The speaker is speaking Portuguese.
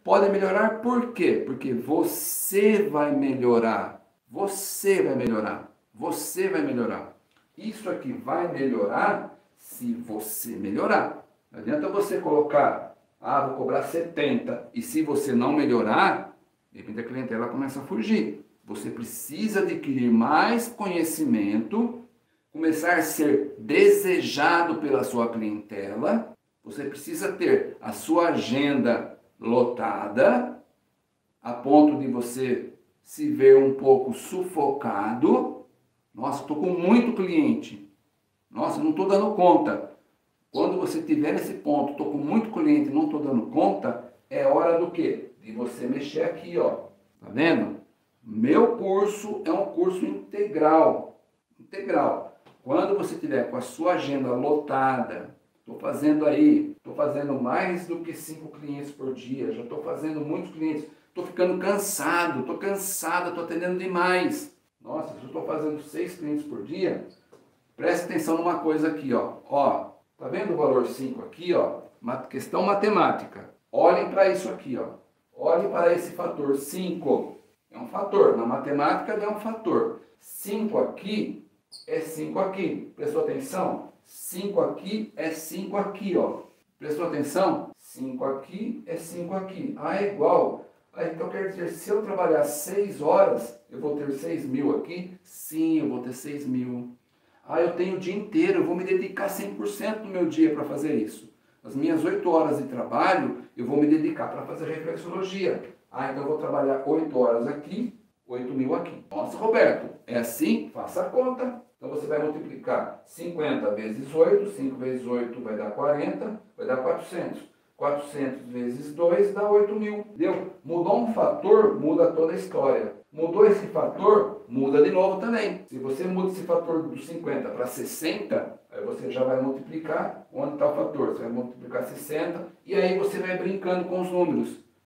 Podem melhorar por quê? Porque você vai melhorar. Você vai melhorar. Você vai melhorar. Isso aqui vai melhorar se você melhorar. Não adianta você colocar, vou cobrar 70, e se você não melhorar, de repente a clientela começa a fugir. Você precisa adquirir mais conhecimento, começar a ser desejado pela sua clientela. Você precisa ter a sua agenda lotada, a ponto de você se ver um pouco sufocado. Nossa, estou com muito cliente. Nossa, não estou dando conta. Quando você estiver nesse ponto, estou com muito cliente e não estou dando conta, é hora do quê? De você mexer aqui, ó. Tá vendo? Meu curso é um curso integral. Integral. Quando você tiver com a sua agenda lotada, estou fazendo mais do que 5 clientes por dia, já estou fazendo muitos clientes, estou ficando cansado, estou atendendo demais. Nossa, se eu estou fazendo 6 clientes por dia, preste atenção numa coisa aqui, ó. Ó, tá vendo o valor 5 aqui, ó? Questão matemática. Olhem para isso aqui, ó. Olhem para esse fator 5. É um fator, na matemática é um fator. 5 aqui é 5 aqui. Prestou atenção? 5 aqui é 5 aqui, ó. Prestou atenção? 5 aqui é 5 aqui. É igual. Então quer dizer, se eu trabalhar 6 horas, eu vou ter 6 mil aqui? Sim, eu vou ter 6 mil. Eu tenho o dia inteiro, eu vou me dedicar 100% do meu dia para fazer isso. As minhas 8 horas de trabalho, eu vou me dedicar para fazer reflexologia. Então eu vou trabalhar 8 horas aqui, 8 mil aqui. Nossa, Roberto, é assim? Faça a conta. Então você vai multiplicar 50 vezes 8, 5 vezes 8 vai dar 40, vai dar 400. 400 vezes 2 dá 8 mil. Deu? Mudou um fator, muda toda a história. Mudou esse fator, muda de novo também. Se você muda esse fator do 50 para 60, aí você já vai multiplicar. Onde está o fator? Você vai multiplicar 60 e aí você vai brincando com os números.